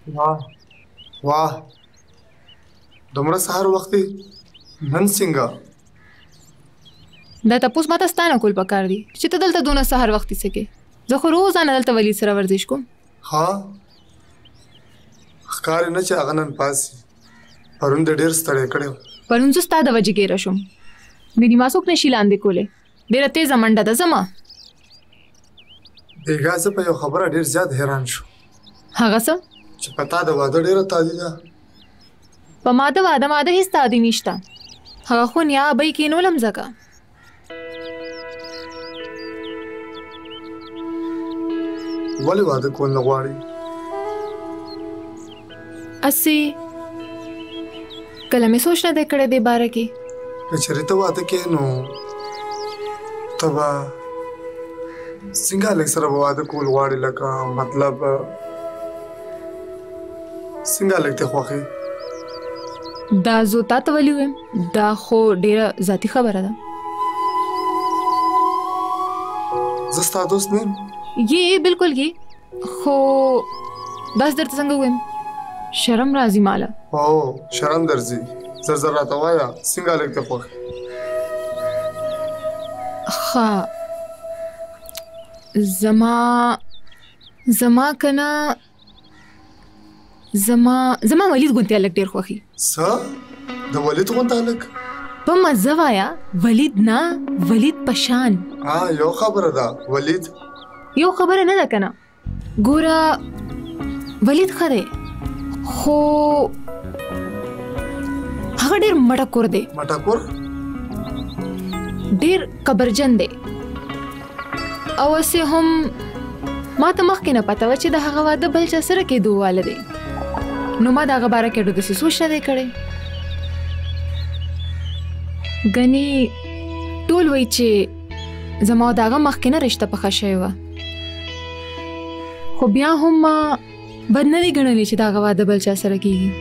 वाह वाह دومره سهار وختي نن څنګه دا تاسو ماته ستانه کول پکار دي چې ته دلته دونه سهار وختي سکے زه خو روزانه دلته ولید سره ورزش کوم ها ښکار نه چې هغه نن پاسي پرون د ډېر ستړی کړی پرون زه ستا د وجې ګیره شوم ګنې ما څوک نشي لاندې کولی ډېره تیزه منډه ده زما بیګا زه په یو خبره ډېر زیات حیران شو هغه څه چې په تا د واده ډېره تادي ده په ما د واده هېڅ تادي نشته هغه خو نیا ابۍ کېنولم ځکه ولې واده کول نه غواړې اسې کله مې سوچ نه دی کړی دې باره کې که چېرې ته واده کې نو ته به څنګه هلک سره به واده کول غواړې لکه مطلب څنګه هلک دې خوښوي دا زه تا ته ولي ویم دا خو ډېره ذاتي خبره ده زه ستا دوست نه یم یې بالکل یې خو داس درته څنګه ویم شرم راځي ماله او شرم درځي زر زر راته وایه څنګه هلک دې خوښ ښه زما کنه زما ولید غونتی هلک ډېر خوښي څه د ولید غونته هلک په مزه وایه ولید نه ولید په شان یو خبره ده ولید یو خبره نه ده کنه ګوره ولید ښه دی خو هغه ډېر مټکور دی مټکور ډېر کبرجن دی او هسې هم ما ته مخکې نه پته وه چې د هغه واده بل چا سره کېدو واله دی نو ما د هغه باره کې ډېر داسې سوچ نه دی کړی ګنې ټول وایي چې زما او د هغه مخکې نه رشته پخه شوې وه خو بیا هم ما بد نه دی ګڼلی چې د هغه واده بل چا سره کېږي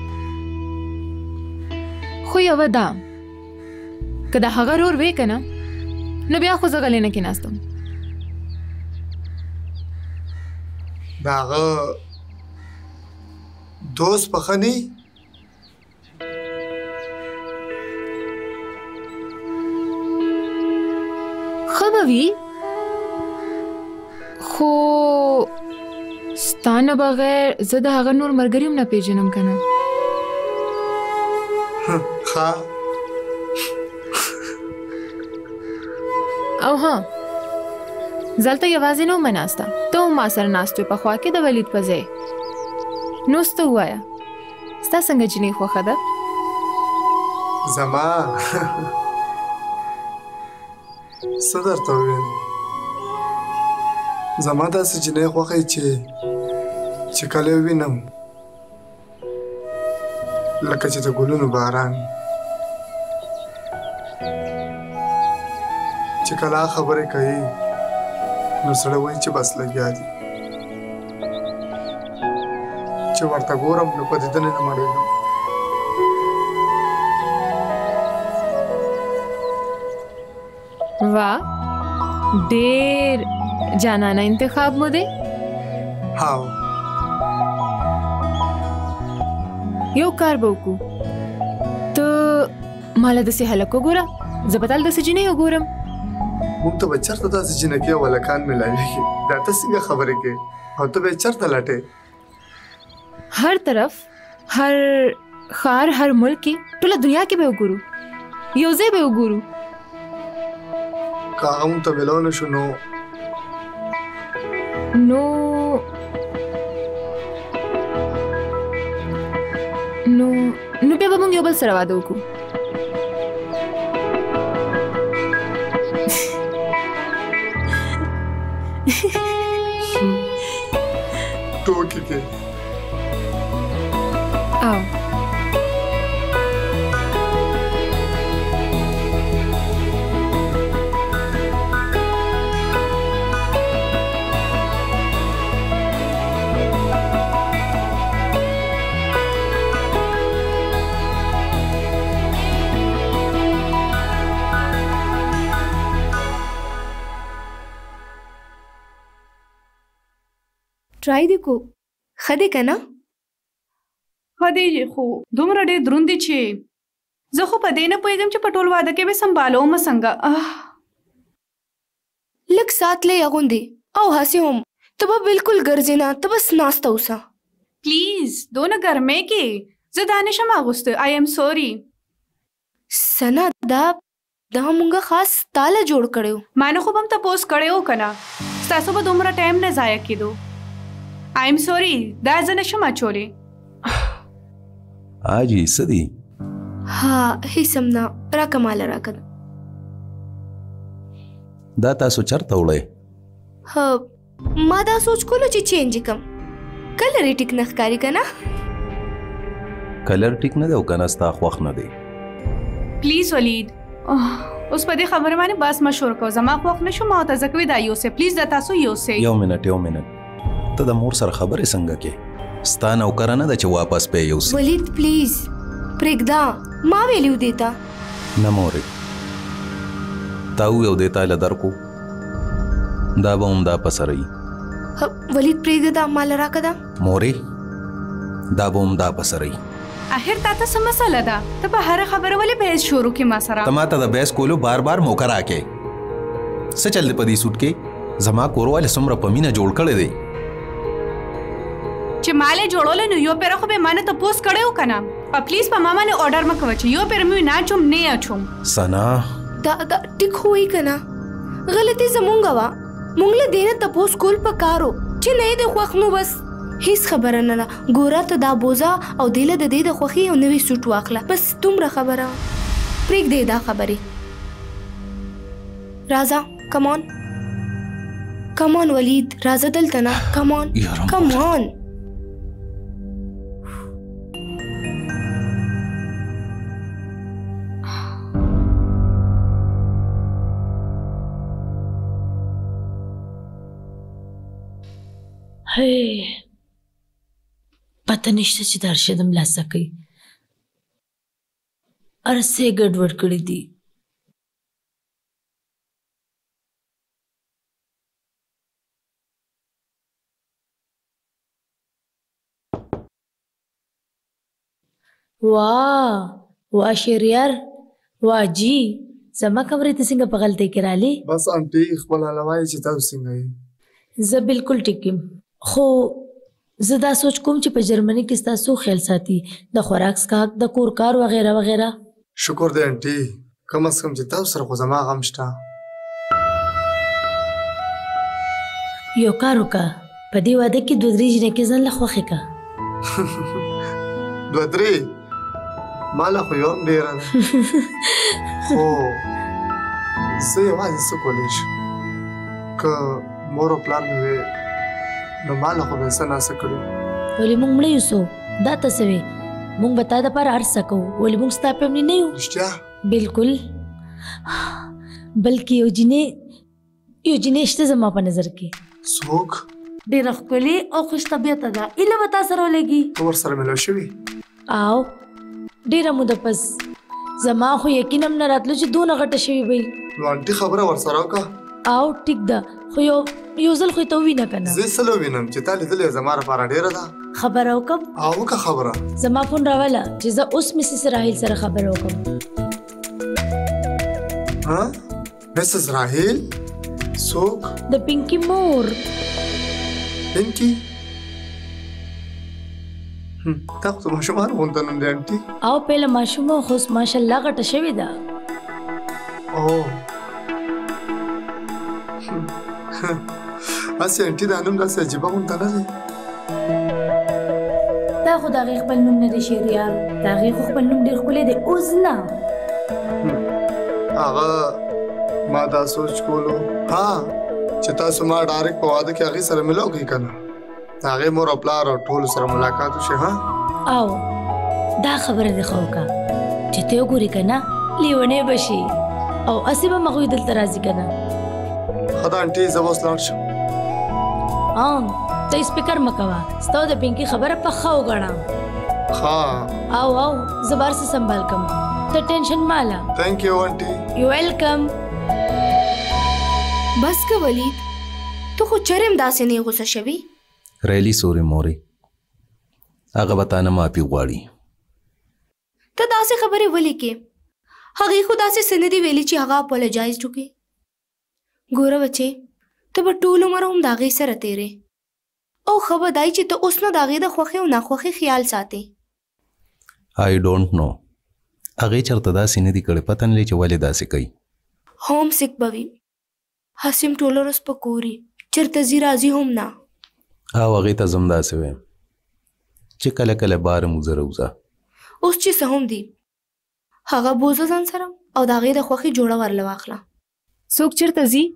خو یوه دا که د هغه رور وې که نه نو بیا خو زه غلی نه کېناستم د هغه دوست پخه نه ښه به وي خو ستا نه بغیر زه د هغه نور ملګري هم نه پېژنم که نه ښه او ها زه هلته یوازې نه ومه ناسته ته هم ما سره ناست وې په خوا کې د ولید په ځای نو څه ته ووایه ستا څنګه جینۍ خوښه ده زما څه درته ووایم زما داسې جینۍ خوښه چې کله یې وینم لکه چې د ګلونو باران چې کله خبرې کوي نو سړی وایي چې بس لګیا دي چې ورته ګورم نو په دیدنې نه مړېږم वाह ډېر جانانه انتخاب مو دی هاو یو کار به وکړو ته ماله داسې هلک وګوره زه به تل داسې جینۍ وګورم موږ ته به چېرته داسې جینکۍ او هلکان میلاوېږي دا ته څنګه خبرې کوې او ته به یې چېرته لټې هر طرف هر ښار هر ملک کې ټوله دنیا کې به وګورو یو ځای به وګورو که هغه موږ ته میلاو نه شو نو بیا به موږ یو بل سره واده وکړو ټوکې کې او ट्राई देखो खदे का ना خدای خو دومره ډېر دروند دي چې زه خو په دې نه پوهېږم چې په ټول واده کې به سنبالوم څنګه. لږ سات لې اغوندې او هسې هم ته به بالکل ګرځې نه، ته بس ناسته اوسه. پلیز دونه ګرمۍ کې زه دا نشم اغوستی. آی ایم سوري. سنا دا مونږه خاص تاله جوړ کړو. ما نه خو به هم تپوس کړی و که نه، ستاسو به دومره ټایم نه ضایع کېدو. آی ایم سوري، دا زه نشم اچولی. حاجي څه دي؟ ها هیڅ هم نه، راکه ماله راکه. دا تاسو چرته وړئ؟ ما دا سوچ کولو چې چینج کم. کلر یې ټیک نه ښکاري که نه؟ کلر ټیک نه دی او که نه ستا خوښ نه دی؟ پلیز ولید، اوس په دې خبره باندې بس مه شور کوه. زما خوښ نه شو، ما ورته زه کوي دا یوسئ. پلیز دا تاسو یوسئ. یو منټ ته د مور سره خبرې څنګه کې؟ ستا نوکره نه ده چې واپس پې یوسي. ولید پلیز پرېږده، ما ویلي و دې ته. نه مورې، تا وویل دې تا له درکو، دا به هم دا پسه رهي. ولید پرېږده، دا ماله راکه ده. مورې دا به هم دا پسه رهي. اخر تا ته څه مسله ده؟ ته په هره خبره ولې بحث شروع کې ما سره؟ ته ما ته د بحث کولو بار بار موقع راکې. څه چل دی په دې سوټ کې؟ زما کورواله څومره په مینه جوړ کړی دی چې مالې جوړولی نو یو پیره خو به ما نه تپوس کړی و که نه؟ پلیز په ما باندې اورډر مه کوه چې یو پیره مې نه اچوم نه اچوم. سنا دا ټیک خو وایي که نه؟ غلطي زمونږ وه. مونږ له دې نه تپوس کول پکار و چې نه یې د خوښ نو بس هیڅ خبره نه ده. ګوره ته دا بوزه او دې له د دې د خوښي یو نوی سوټ واخله، بس دومره خبره. پرېږدې دا خبرې. راځه کمان ولید، راځه دلته نه. کمان پته نشته چې د ارشد ملاسه کوي، ارسې ګډوډ کړي دي. واه شهریار، واه جی زما کمرې ته څنګه په غلطۍ کې رالې؟ بس انټي خپل حاله وایي چې تاسو څنګه یې؟ زه بالکل ټیک یم، خو زه دا سوچ کوم چې په جرمني کې ستاسو خیال ساتي، د خوراک څښاک، د کور کار وغیره وغیره. شکر دی انټي، کم از کم چې تاسو سره خو زما غم شته. یو کار وکړه، په دې واده کې 2-3 جنکې ځان له خوښې کړه. 2-3 ما له خو یو هم ډېره ده، خو زه یوازې څه کولی شم؟ که مور او پلار مې وې نو ما له خو به یې څه ناسه کړي. ولې موږ مړه یوسو؟ دا ته څه وې؟ موږ به تا دپاره هر څه کوو، ولې موږ ستا په امني نه یو؟ رښتیا؟ بالکل. بلکې یو جینۍ شته زما په نظر کې. څوک؟ ډېره ښکلې او خوش طبیعته ده، ایله به تا سره ولګي. ته ورسره مېلو شوې؟ او ډېره موده پس. زما خو یقین هم نه راتلو چې دونه غټه شوې به وي. نو انټي خبره ورسره وکړه. او ټیک ده، خو یو ځل خو یې ته ووینه که نه؟ زه یې څه وینم چې تا لیدلې زما لپاره ډېره ده. خبره وکړم؟ او وکړه خبره. زما فون راوله چې زه اوس مسز راحیل سره خبره وکړم. ها؟ مسز راحیل؟ څوک؟ د پینکي مور. پینکي؟ تا خو د ماشومانو غونته نوم دی انټي. او پهله ماشومه خو اوس ماشاءالله غټه شوې ده. او هسې انټي دا نوم داسې عجیبه غونته نه دی؟ دا خو د هغې خپل نوم نه دی شهریار، د هغې خو خپل نوم ډېر ښکلی دی، اوس نه. هغه ما دا سوچ کولو چې تاسو ما ډایرکټ په واده کې هغې سره ملو کوي که نه؟ د هغې مور او پلار او ټولو سره ملاقات وشي. او دا خبره دې ښه وکړه چې ته وګورې که نه لیونی به شي او هسې به هغوی دلته راځي که نه. ښه ده انټي، زه به اوس لاړ شم. ته سپیکر مه کوه، ستا د پینکي خبره پخه وګڼه. او زه به هر څه سنبال کړم، ته ټینشن مه اله. تھینک یو انټي. یو ویلکم. بس که ولید، ته خو چرې هم داسې نه یې غوسه شوي؟ ریلی سوري مورې، هغه به تا نه معافي غواړي. ته داسې خبرې ولې کې؟ هغې خو داسې څه نه دي ویلي چې هغه اپولوجایز وکړي. ګوره بچې، ته به ټول عمر هم د هغې سره تېرې او ښه به دای چې ته اوس نه د هغې د خوښۍ او ناخوښۍ خیال ساتې. I don't know. هغې چېرته داسې نه دي کړې، پته نه لري چې ولې داسې کوي. هوم سیک به وي، حسیم ټوله ورځ په کور وي، چېرته ځي راځي هم نه. او هغې ته زه هم داسې وایم چې کله کله باره مو زه روځه. اوس چې څه هم دي هغه بوزه ځان سره او د هغې د خوښۍ جوړه ورله واخله. څوک چېرته ځي؟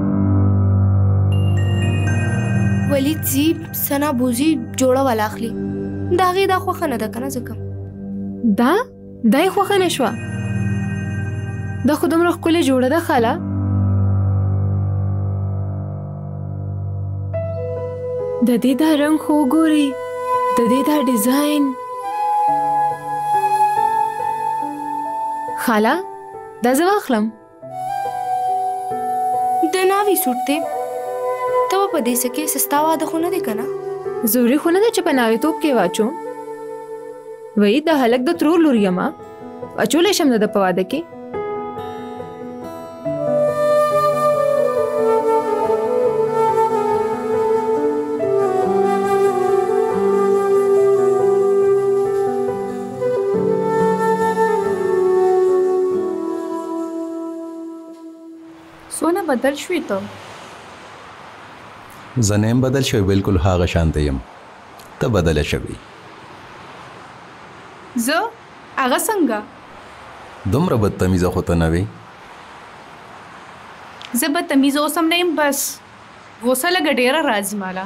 ولید ځي، ثنا بوزي جوړه وله اخلي. د هغې دا خوښه نه ده که نه ځکه دا یې خوښه نه شوه. دا خو دومره ښکلې جوړه ده خاله. د دې دا رنګ خو وګورئ، د دې دا ډیزاین. خاله دا زه واخلم. د ناوې سوټ دی، ته به په دې څه کې سستا واده خو نه دی که نه؟ ضروري خو نه ده چې په ناوېتوب کې واچوم. وایي د هلک د ترور لور یم، اچولی شم د ده په واده کې. سونه بدل شوې ته. زه نه یم بدل شوی، بلکل هغه شانته یم. ته بدله شوې. زه هغه څنګه؟ دومره بدتمیزه خو ته نه وې. زه بدتمیزه اوس هم نه یم، بس غوسه لږه ډېره راځي ماله.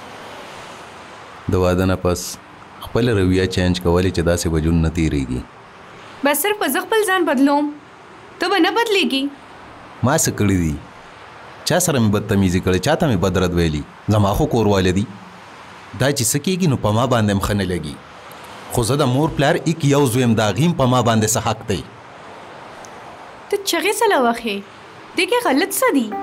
د واده نه پس خپله رویه چینج کولی چې داسې به ژوند نه تېرېږي. بس صرف زه خپل ځان بدلوم، ته به نه بدلېږي. ما څه کړي دي؟ چا سره مې بدتمیزي کړې؟ چا ته مې بدرد ویلي؟ زما خو کورواله دي. دا چې څه کېږي نو په ما باندې هم ښه نه لګي. خو زه د مور پلار ایک یو زوی یم، د هغې هم په ما باندې څه حق دی. ته چغې څه له وخې؟ دې کې غلط څه دي؟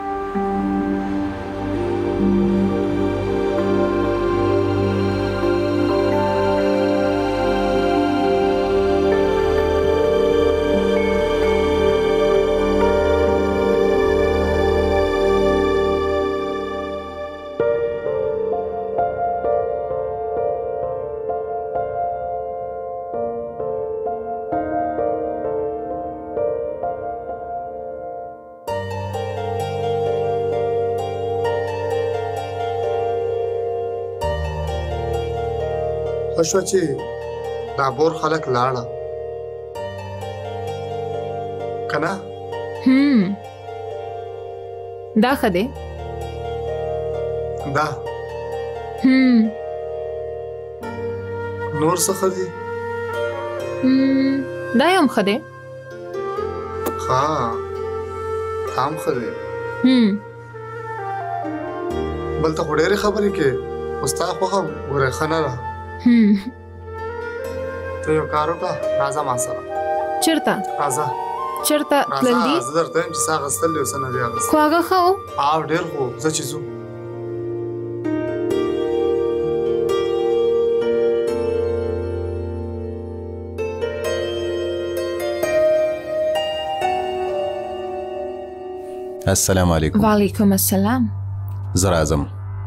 ښه شوه چې دا بور خلک لاړه که نه؟ دا ښه دی. دا نور څه ښه دي؟ دا یې هم ښه دی. ښه، تا هم ښه دی. بل ته خو ډېرې خبرې کې، خو ستا خوښه ګورې ښه نه ده. ته یو کار وکړه، راځه ما سره. چېرته؟ راځه چېرته تلل دي؟ زه درته وایم چې څه اخیستل دي او څه نه دي اخیستل. خو هغه ښه و. ډېر خو زه چې ځو. السلام علیکم. وعلیکم السلام. زه راځم.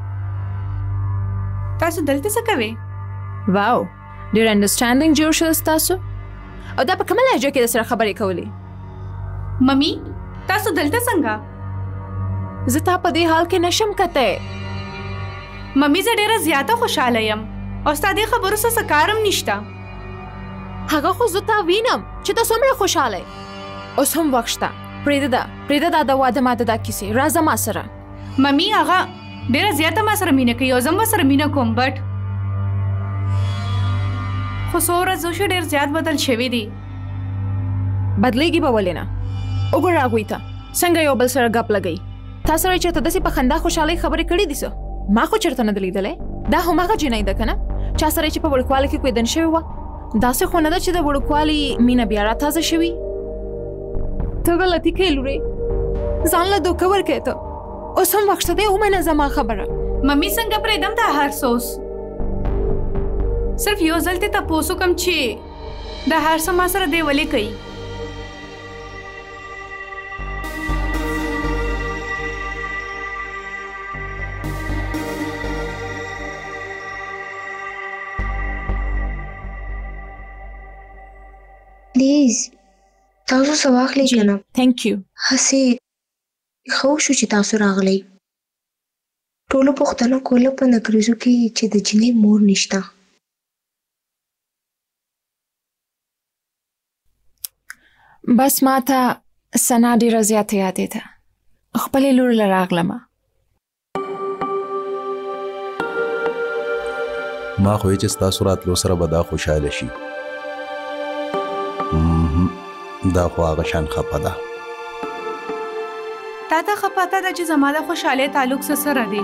تاسو دلته څه کوئ؟ واو، ډېر انډرسټانډینګ جوړ شو ستاسو. او دا په کومه لهجه کې د سره خبرې کولې؟ ممی تاسو دلته څنګه؟ زه تا په دې حال کې نشم کتی. ممی زه ډېره زیاته خوشحاله یم او ستا دې خبرو څه کار هم نشته. هغه خو زه تا وینم چې ته څومره خوشحاله یې. اوس هم وخت شته، پرېږده دا د واده ماته دا کیسې. راځه ما سره. ممی هغه ډېره زیاته ما سره مینه کوي او زه هم ورسره مینه کوم، بټ خو څو ورځو شو ډېر زیات بدل شوي دي. بدلېږي به ولې نه؟ وګوره هغوی ته څنګه یو بل سره ګپ لګوي. تا سره یې چېرته داسې په خندا خوشحالۍ خبرې کړې دي څه؟ ما خو چېرته نه ده لیدلی. دا هماغه جینۍ ده که نه چا سره چې په وړوکوالي کې کویدن شوې وه. داسې خو نه ده چې د وړوکوالي مینه بیا راتازه شوي. ته غلطي کوې لورې، ځان له دوکه ورکوې ته. اوس هم وخت دی، ومنه زما خبره. ممی څنګه پرېږدم دا هر څه اوس؟ صرف یو ځل ته تاسو کوم چې د هر څه ما سره دی ولې کوي پلیز تاسو څه واخلئ کنه thank you هسې ښه وشو چې تاسو راغلی ټولو پوښتنه کوله په نکریزو کې چې د جینۍ مور نشته بس ما ته سنا ډېره زیاته یادې ده خپلې لور له راغلمه ما خو چې ستاسو راتلو سره به دا خوشحاله شي دا خو هغه شان خپه ده تا ته ښه پته ده چې زما د خوشحالۍ تعلق څه سره دی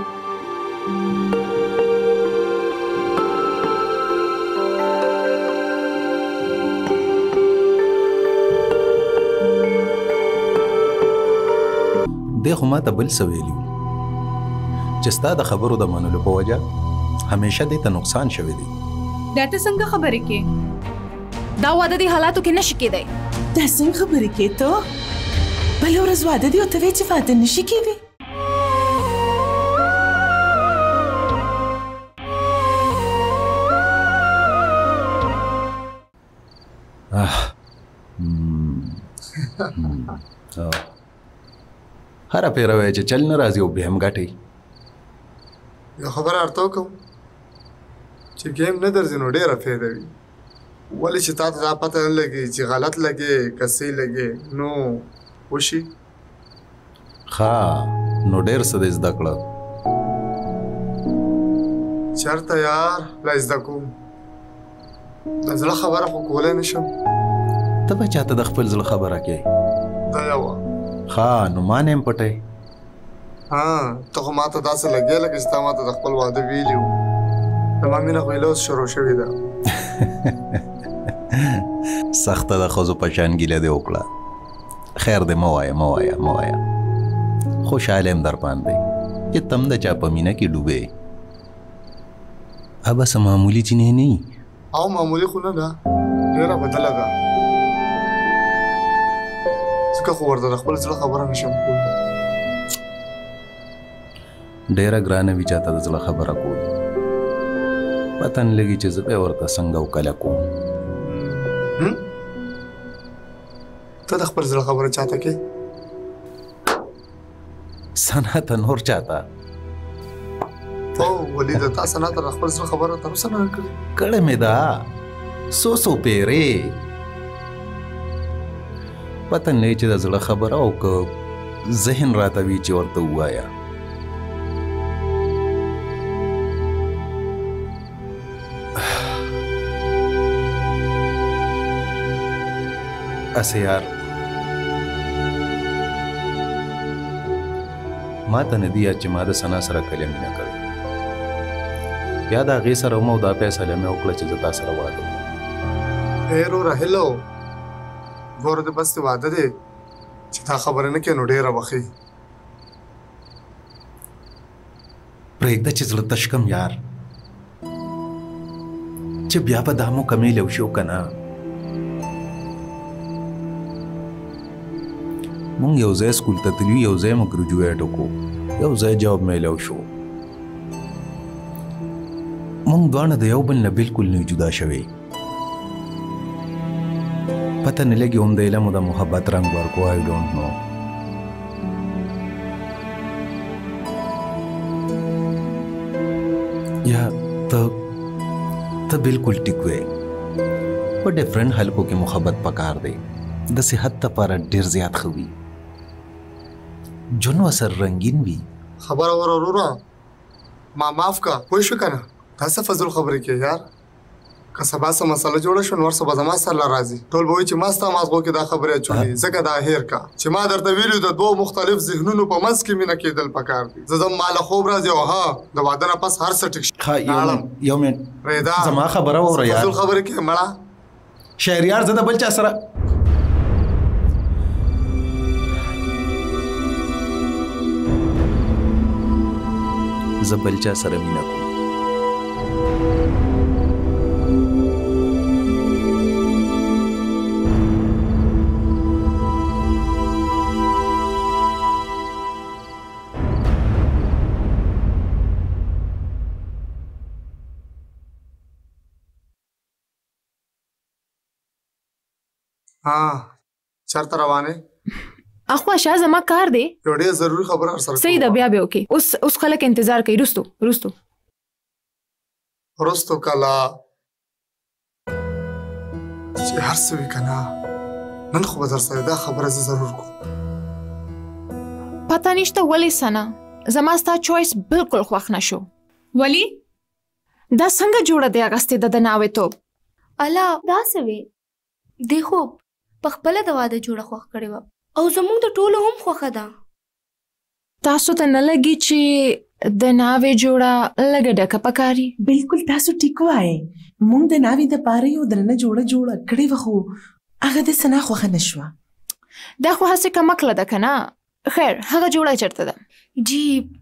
دی خو ما ته بل څه ویلي چې ستا د خبرو د منلو په وجه همیشه دې ته نقصان شوی دی دا ته څنګه خبرې کې دا واده دې حالاتو کې نشي کېدی دا څنګه خبرې کې ته بله ورځ واده دی او ته وایې چې واده نشي کېدی هره پیره وایي چې چل نه راځي او بیا هم ګټئ یو خبره ورته وکړم چې ګیم نه درځي نو ډېره فایده وي ولې چې تا ته دا پته نه لګي چې غلط لګي که صحیح لګي نو وشي ښه نو ډېر څه دې زده کړه چېرته یار لا زده کوم د زړه خبره خو کولی نه شم ته به چاته د خپل زړه خبره کوې دا یوه ښه نو ما نه یم پټی ها ته خو ما ته داسې لګې لکه چې تا ما ته د خپل واده ویلي وو زما مینه خو اوس شروع شوې ده سخته د ښځو په شان ګیله دې وکړه خیر دې مه وایه مه وایه مه وایه خوشحاله یم در باندې چې تم د چا په مینه کې ډوبې ها بس معمولي جینۍ نه یي او معمولي خو نه ده ډېره بدله ده ځکه خو ورته د خپل زړه خبره نشم کولی ډېره ګرانه وي چاته د زړه خبره کول پته نه لګي چې زه به ورته څنګه او کله کوم ته د خپل زړه خبره چاته کې سنا ته نور چاته او ولیده تا سنا ته د خپل زړه خبره تر اوسه نه کړې کړې مې ده څو پیرې پته نه چې د زړه خبره او که ذهن راته وي چې ورته ووایه اسه یار ما ته نه دي یاد چې ما د سنا سره کله مینه کړې یا د هغې سره وم او دا فیصله مې وکړه چې زه تا سره واده وکړم هیرو راهیلو ګوره د بس واده دی چې تا خبره نه کوې نو ډېره وښي پرېږده چې زړه تش کم یار چې بیا به دا مو کمیلی وشو که نه مونږ یو ځای سکول ته تلو یو ځای مو ګریجویټ وکړو یو ځای جواب میلی وشو مونږ دواړه د یو بل نه بلکل نه جدا شوی پته نه لګي هم د علم او د محبت رنګ ورکو آی ډونټ نو یا ته بلکل ټیک وې په ډیفرنٹ حلقو کې محبت پکار دی د صحت لپاره ډېر زیات ښه وي جون وسر رنگین وي خبره ور وروره ما معاف کا پوه شو که نه دا څه فضول خبرې کې یار که سبا څه مسله جوړه شوه نور څه به زما سره راځي ټول به وایي چې ما ستا مازغو کې دا خبرې اچولې ځکه دا هیر کا چې ما درته ویلي د دوو مختلف ذهنونو په منځ کې مینه کېدل پکار دي زه ځم ما له خوب راځي او ها د واده نه پس هر څه ټیک شي یو منټ زما خبره واوره یار فضول خبرې کې مړه شهریار زه د بل چا سره زه بل چا سره مینه کوم ها چرته روانه اخوا شاه زما کار دی یو ډېر ضروري خبره سره صحیح ده بیا به وکي اوس خلک انتظار کوي رستو کله چې هر څه وي کنه نن خو به در سره دا خبره زه ضرور کوم پته نشته ولې سنا زما ستا چویس بالکل خوښ نشو ولی دا څنګه جوړه دی اغستې د ناوې توب الا دا څه وی دی خو په خپله د واده جوړه خوښ کړې وه او زموږ د ټولو هم خوښه ده تاسو ته نه لګي چې د ناوې جوړه لږه ډکه پکاري بالکل تاسو ټیک وایې موږ د ناوې د پاره یو درنه جوړه کړې وه خو هغه د سنا خوښه نه شوه دا خو هسې کمکله ده که نه خیر هغه جوړه چېرته ده جی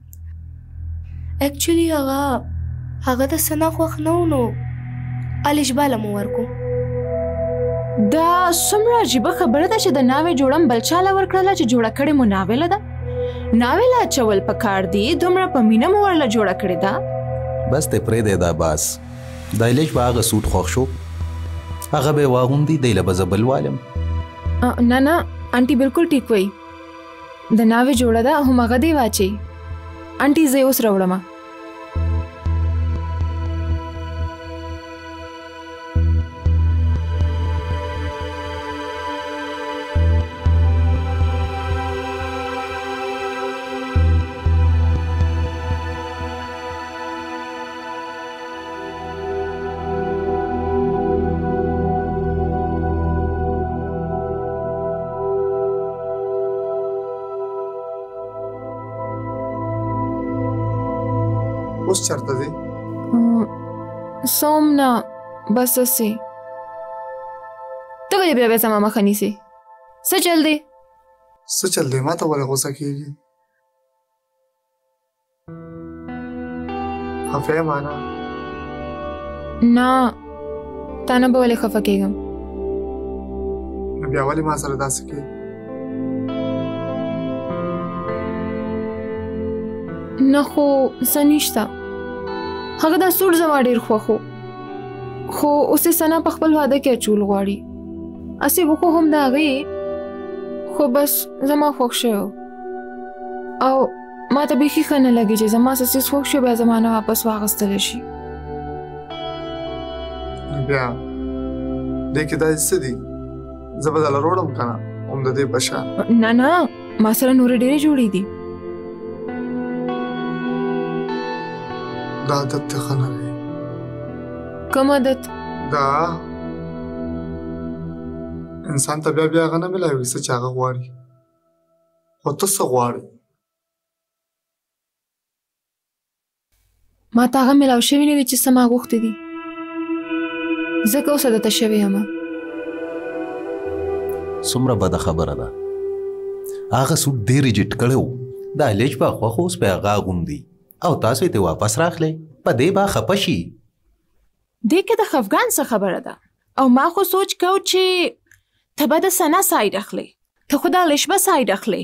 اکچولی هغه د سنا خوښ نه و نو الشباله مو ورکو دا څومره عجیبه خبره ده چې د ناوې جوړه بل چاله ورکړله چې جوړه کړې مو ناوېله ده ناوېله اچول پکار دي دومره په مینه مو ورله جوړه کړې ده بس ته پرېږدی دا باس دا لیش به هغه سوټ خوښ شو هغه به یې واغوندي دی له به زه بل والم نه آنټي بالکل ټیک وایي د ناوې جوړه ده هماغه دی واچي آنټي زه یې اوس راوړمه اوس چرته دی سوم نه بس هسې ته ولې بیا زما مخه نیسې څه چل دی څه چل دی ما ته ولې غوسه کېږي خفه یم انا نه تا نه به ولې خفه کېږم نو بیا ولې ما سره داسې کوې نه خو څه نشته هغه دا سوټ زما ډېر خوښ و خو اوس یې سنا په خپل واده کې اچول غواړي اسې وخو هم د هغې خو بس زما خوښ شوی او ما ته بیخي ښه نه لګي چې زما څه څیز خوښ شو بیا زما نه واپس واخیستلی شي بیا دې کې داسې څه دي زه به درله روړم که نه هم د دې په شان نه ما سره نورې ډېرې جوړې دي دا عادت ته ښه نه دی کوم عادت دا انسان ته بیا هغه نه میلاوي څه چې هغه غواړي خو ته څه غواړې ما ته هغه میلاو شوي نه دي چې څه ما غوښتې دي ځکه اوس عادته شوې یم څومره بده خبره ده هغه سوټ ډېر جټ کړی و دا لیچ به خوښ اوس په هغه اغوندي او تاسو یې ته واپس راخلی په دې به خفه شي دې کې د خفګان څه خبره ده او ما خو سوچ کو چې ته به د سنا ساید اخلې ته خو دا لیش به ساید اخلې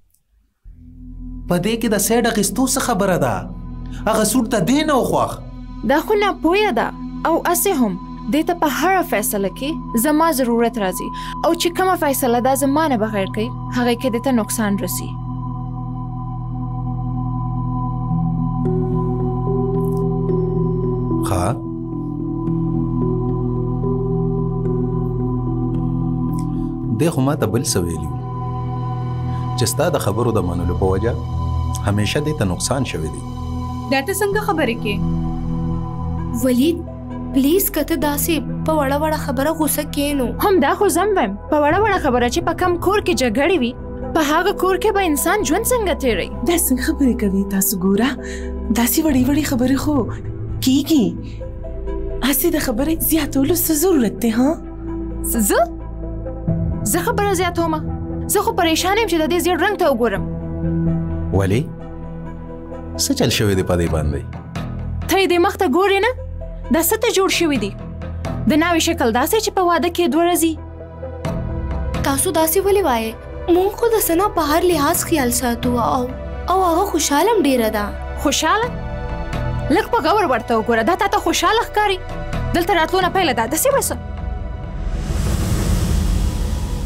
په دې کې د ساید اخیستو څه خبره ده هغه سوټ ته دې نه و خوښ دا خو ناپوهه ده او اسې هم دې ته په هره فیصله کې زما ضرورت راځي او چې کومه فیصله دا زما نه بغیر کوي هغې کې دې ته نقصان رسي ښه دی خو ما ته بل څه ویلي چې ستا د خبرو د منلو په وجه همیشه دې ته نقصان شوی دی دا ته څنګه خبرې کې ولید پلیز کته داسې په وړه وړه خبره غوسه کینو هم دا خو زم ویم په وړه وړه خبره چې په کم کور کې جګړې وي په هغه کور کې به انسان ژوند څنګه تیروي دا څنګه خبرې کوي تاسو ګوره داسې وړې خبرې خو کیږي هسې د خبرې زیاتولو څه ضرورت دی ها زه خبره زیاتوم زه خو پریشان یم چې د دې زیړ رنګ ته وګورم ولې څه چل شوی دی په دې باندې ته یې دې مخ ته ګورې نه دا څه ته جوړ شوي دي د ناوې شکل داسې چې په واده کې دوه ورځې تاسو داسې ولې وایې مونږ خو د سنا په هر لحاظ خیال ساتو او هغه خوشحاله هم ډېره ده خوشحاله لږ په غور ورته وګوره دا تا ته خوشحاله ښکاري دلته راتلو نه پیله ده داسې به څه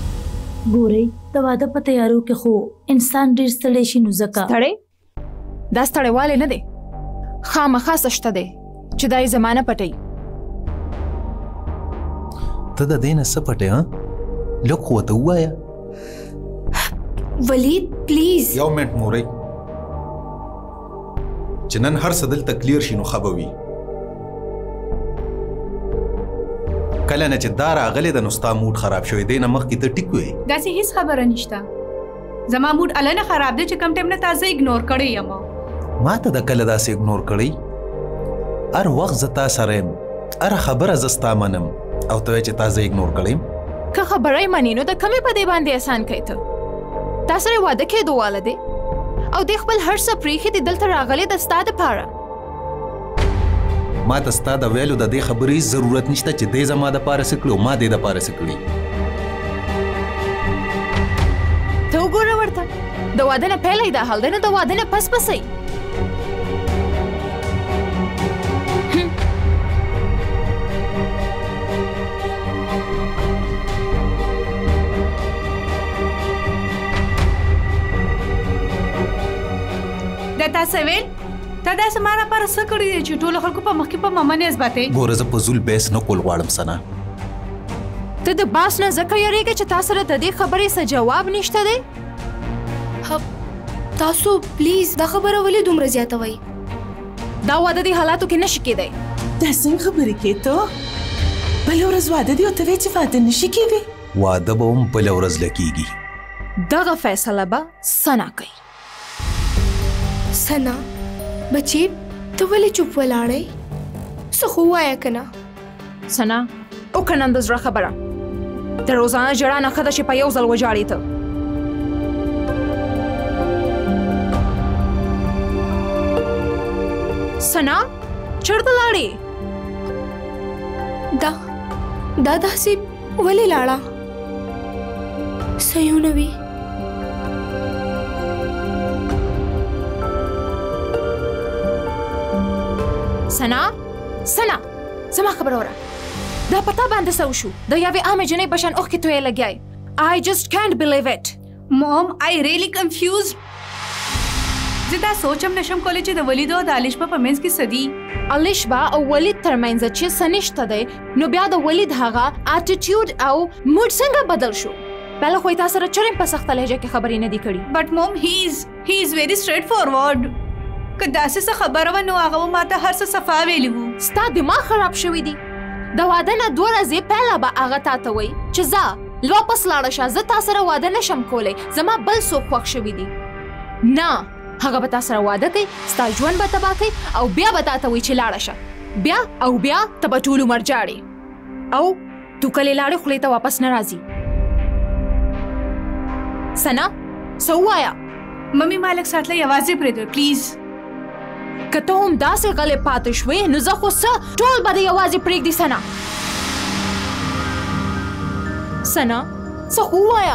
ګورئ د واده په تیارو کې خو انسان ډېر ستړی شي نو ځکه ستړی دا ستړیوالی نه دی خامخا څه شته دی چې دا یې زمانه پټوي ته د دې نه څه پټې ها لږ خو ورته ووایه ولید پلیز یو منټ مورئ چې نن هر څه دلته کلیر شي نو ښه به وي کله نه چې دا راغلی ده نو ستا موډ خراب شوی دی نه مخکې ته ټیک وې داسې هیڅ خبره نشته زما موډ اله نه خراب دی چې کم ټایم نه تازه اګنور کړی یم ما ته د کله داسې اګنور کړی هر وخت زه تا سره یم هره خبره زه ستا منم او ته وایې چې تا زه اګنور کړی یم که خبره یې منې نو د کمې په دې باندې احسان کوي ته تا سره واده کېدو واله دی او دې خپل هر څه پرېښي دي دلته راغلی د ستا دپاره ما ته ستا د ویلو د دې خبرې ضرورت نشته چې دی زما دپاره څه کړي او ما دې دپاره څه کړي ته وګوره ورته د واده نه پیلی دا حال دی نو د واده نه پس پسئ دا تاسو ویل تا داسې ما لپاره څه کړي دي چې ټولو خلکو په مخ کې په ماما نیز باندې ګوره زه په زول بحث نه کول غواړم ثنا ته د باس نه ځکه یریږې چې تا سره د دې خبرې څه جواب نشته دی تاسو پلیز دا خبره ولې دومره زیاتوئ دا واده دې حالاتو کې نشي کېدی دا څنګه خبرې کوې ته بله ورځ واده دی او ته وایې چې واده نشي کېدی واده به هم بله ورځ لکېږي دغه فیصله به ثنا کوي ثنا بچی ته ولې چوپ ولاړې څه خو ووایه که نه ثنا وکړه نن د زړه خبره د روزانه ژړا نه ښه ده چې په یو ځل وژاړې ته ثنا چېرته لاړې دا داسې ولې لاړه څه یو نه وي ثنا زما خبره وره دا پتا باندې څه وشو د یوې عامې جنۍ په شان اوښکې تویې لګیای I just can't believe it Mom, I really confused. زه دا سوچم نشم کولی چې د ولید او د الیشبا په منځ کې څه دي الیشبا او ولید ترمنځ چې څه نشته دی نو بیا د ولید هغه اټیټیوډ او موډ څنګه بدل شو بله خو یې تا سره چرم په سخته لهجه کې خبرې نه دي کړي بټ موم he is very straightforward که داسې څه خبره وه نو هغه به ما ته هر څه صفا ویلي وو ستا دماغ خراب شوی دی د واده نه 2 ورځې پهله به هغه تا ته وایي چې ځه واپس لاړه شه زه تا سره واده نشم کولی زما بل څوک خوښ شوي دي نه هغه به تا سره واده کوي ستا ژوند به تباه کوي او بیا به تا ته وایي چې لاړه شه بیا ته به ټول عمر جاړې او تو کلې لاړې خولې ته واپس نه راځي ثنا څه ووایه ممي ما لږ ساعت له یوازې پرېږدئ پلیز که ته هم داسې غلې پاتې شوې نو زه خو څه ټول به دې یوازې پرېږدي ثنا څه خو ووایه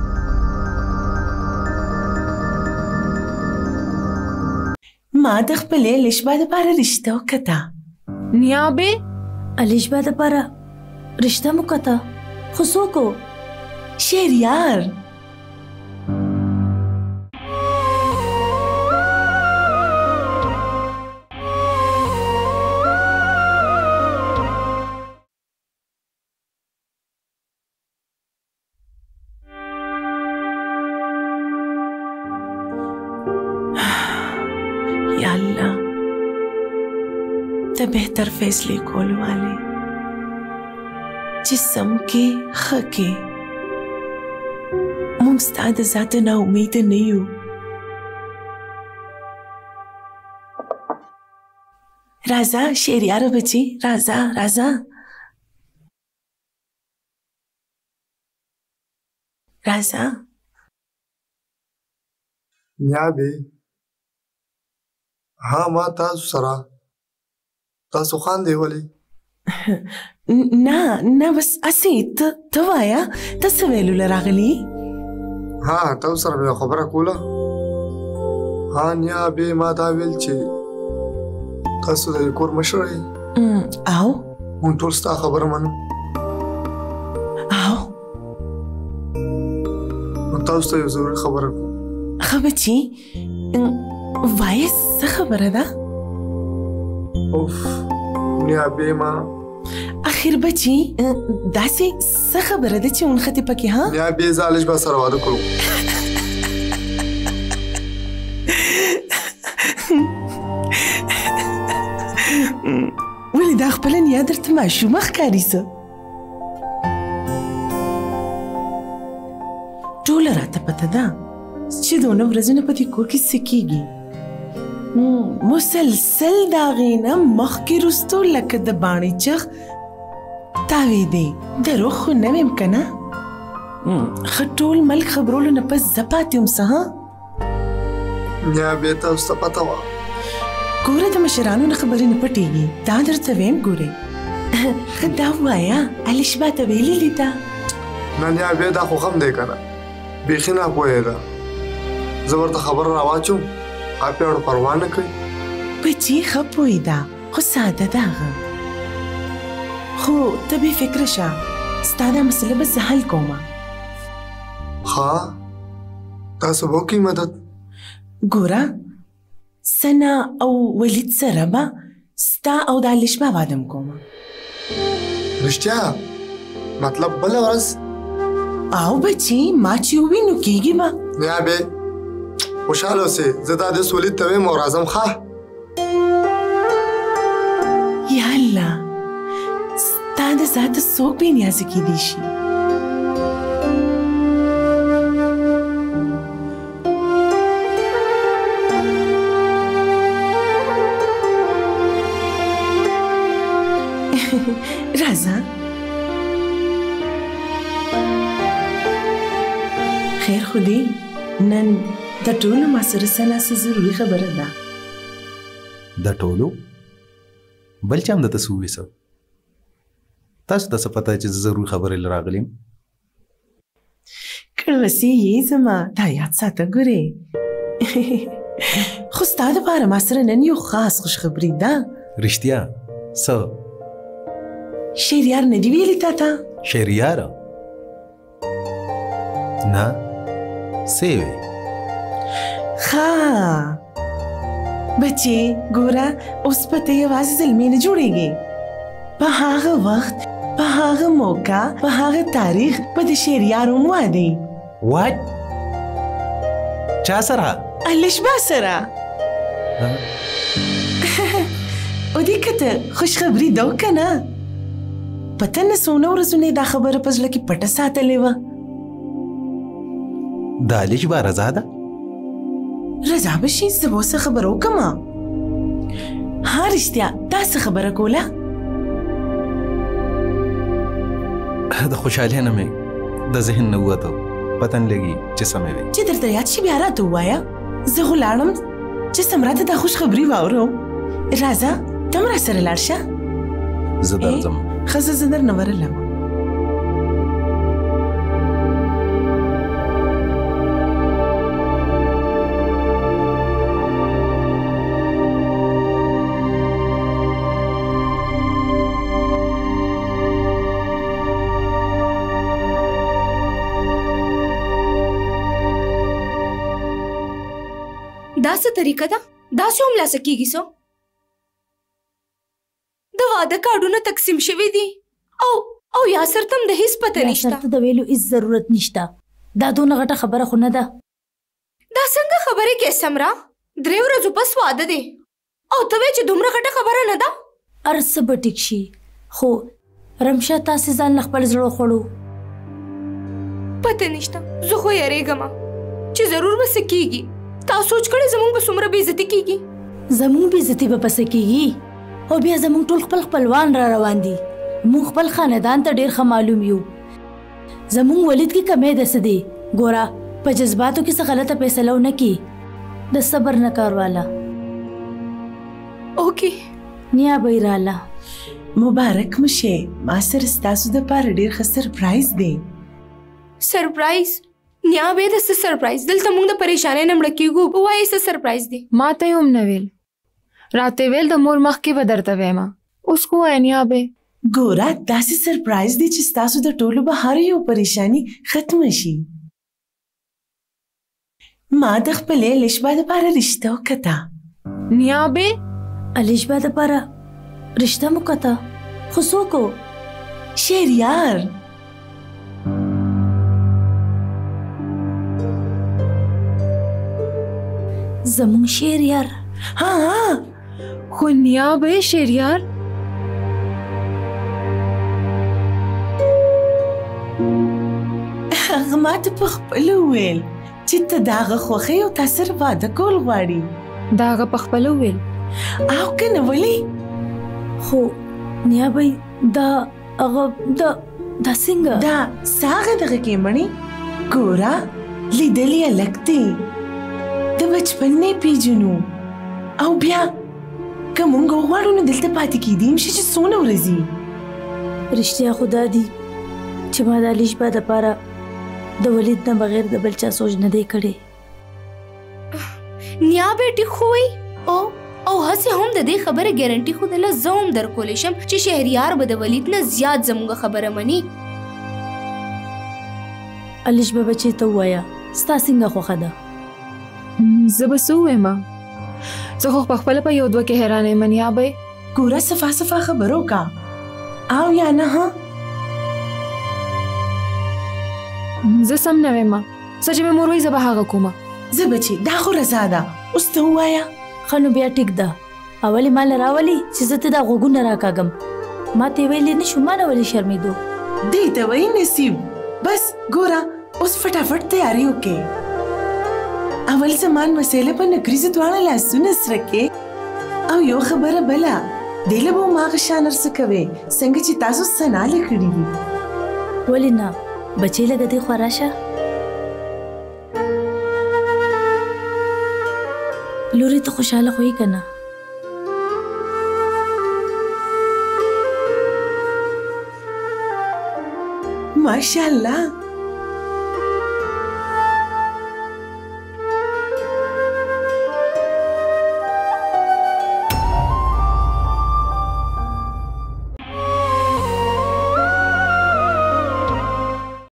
ما د خپلې الیشبا دپاره رشته وکته نیابې الیشبا دپاره رشته مو کته خو څوک و شهریار یا الله ته بهتر فیصلې کول والے چې سم کې ښه کې موږ ستا د ذاته نا امیده نه یو راځه شهریاره بچي راځه نیابې ها ما تاسو سره تاسو خاندئ ولې نه بس اسې ته وایه ته څه ویلو له راغلي ها تاسو سره مې خبره کوله ها نیابې ما دا ویل چې تاسو د کور مشره یې او مونږ ټول ستا خبره منو او تاسو ته یو ضروري خبره کوم. ښه بچي وایه څه خبره ده؟ اوف نیا بې ما اخر بچي داسې څه خبره ده چې ونښتې پکې ها؟ نیا بې زه الش به سره واده کوم. ولې دا خپله نیا درته ماشومه ښکاري څه؟ ټوله راته پته ده چې دونه ورځونه په دې کور کې څه کېږي. مسلسل د هغې نه مخکې وروستو لکه د باڼې چغ تاوېدې. دروغ خو نه ویم که نه؟ ښه ټول ملک خبرولو نه پس زه پاتې وم څه ها؟ نیا بې تاسو ته پته وه. ګوره د مشرانو نه خبرې نه پټېږي. دا درته ویم ګورې. ښه دا ووایه الشبا ته ویلې لیده؟ نه نیا بې دا خو غم دی که نه، بیخي ناپوهېده. زه ورته خبره راواچوم هغه پرې پروا نه کوي. بچي ښه پوهېده خو ساده ده هغه. خو ته بې فکره شه ستا دا مسله به زه حل کومه. ښه تاسو به وکړئ مدد. ګوره سنا او ولید سره به ستا او د الشبا واده م کومه. رښتیا مطلب بله ورځ؟ او بچي ما چې ووینو کېږي به. نیا بې خوشحاله اوسې، زه دا دې ولید ته ویم او راځم. ښه یا الله ستا د ذاته څوک بې نیازه کېدی شي؟ راځه خیر خو دی نن د ټولو ما سره سنا څه ضروري خبره ده. د ټولو بل چا هم درته څه وویل څه؟ تاسو ته څه پته چې زه ضروري خبرې له راغلم؟ کړوسې یې زما دا یاد ساته ګورې. خو ستا دپاره ما سره نن یو خاص خوشخبري ده. رښتیا څه؟ شهریار نه دي ویلي تا ته؟ شهریاره؟ نه څه یې وی؟ ښه بچې ګوره اوس به ته یوازې زلمې نه جوړېږې. په هغه وخت په هغه موقع په هغه تاریخ به د شهریار هم واده یي. واټ؟ چا سره؟ الشبا سره. او دې که ته خوشخبري ده و که نه؟ پته نه څونه ورځونه یې دا خبره په زړه کې پټه ساتلې وه. د الشبا رضا ده؟ رضا به شي زه به اوس خبره وکړمه. ها رښتیا تا څه خبره کوله؟ د خوشحالۍ نه مې د ذهن نه ووته، پته نه لګي چې څه مې وی. چې درته یاد شي بیا راته ووایه. زه خو لاړم چې سمراته دا خوشخبري واورم. راځه ته هم راسره لاړ شه. زه درځم. ښه زه درنه ورلم. دا څه طریقه ده؟ داسې هم لاسه کېږي څه؟ د واده کارډونه تقسیم شوي دي او یاسر ته هم د هیڅ پته نشته. یاسر ته د ویلو هیڅ ضرورت نشته. دا دونه غټه خبره خو نه ده. دا څنګه خبرې کې سمرا؟ 3 ورځو پس واده دی او ته وایې چې دومره غټه خبره نه ده؟ هر څه به ټیک شي خو رمشه تاسې ځان له خپل زړه خوړو. پته نشته زه خو یریږم چې ضرور به څه کېږي. تا سوچ کړی زموږ به څومره بېعزتي کېږي؟ زموږ بېعزتي به پسې کېږي او بیا زموږ ټول خپل خپلوان را روان دي. موږ خپل خاندان ته ډېر ښه معلوم یو. زموږ ولید کې کمی داسې دی. ګوره په جذباتو کې څه غلطه فیصله ونه کړي. د صبر نه کار واله. اوکې نیا به یې راله. مبارک مو شه. ما سره ستاسو دپاره ډېر ښه سرپرایز دی. سرپرایز؟ نیا به د څه سرپرایز؟ دلته موږ د پریشانۍ نه مړه کېږو. ووایې څه سرپرایز دی؟ ما ته یې هم نه ویل. راته ویل د مور مخکې به درته ویمه. اوس خو وایه نیابې. ګوره داسې سرپرایز دی چې ستاسو د ټولو به هر یو پریشاني ختمه شي. ما د خپلې لشبا دپاره رشته وکته. نیابې الیشبا دپاره رشته مو کته خو څوک و؟ شهریار. زمونږ شهریار. ها خو نیابې شهریار هغه ماته په خپله وویل چې ته د هغه خوښۍ او تا سره واده کول غواړي. دا هغه په خپله وویل؟ او که نه ولې؟ خو نیابۍ دا هغه دا څنګه؟ دا ساغه دغه کې مڼې ګوره لیدلې هلک دی د بچپن نه پیژنو او بیا که مونږ وغواړو نو دلته پاتې کیدیم شي چې څونه ورځي. رښتیا خو دا دي چې ما د الیشبا دپاره د ولید نه بغیر د بل چا سوچ نه دی کړی. نیا بیټي خو وی او هسې هم د دې خبره ګارنټي خو دله زه هم درکولی شم چې شهریار به د ولید نه زیات زموږ خبره مني. الیشبا بچې ته ووایه ستا څنګه خوښه ده؟ زه به څه ووایم؟ زه خو پخپله په یو دوه کې حیرانه یم نیابۍ. ګوره صفا صفا خبرو کا او یا نه ها؟ زه سم نه ویم. څه چې مې مور وایي زه به هغه کومه. زه بچې دا خو رضا ده اوس ته ووایه. ښه نو بیا ټیک ده. اولې ما له راولي چې زه ته دا غوږونه راکاږم. ما ته یې ویلې نه شو ما نه ولې شرمېدو. دی ته وایي نصیب. بس ګوره اوس فټافټ تیاری وکړې. اول زمان مسیله په نکریزه دواړه لاسونه سره کې او یو خبره بله دې له به هماغه شان هر څه کوې څنګه چې تاسو ثنا له کړي دي. ولې نه بچې لږه دې خوا راشه. لورې ته خوشحاله خو یې که نه؟ ماشاءالله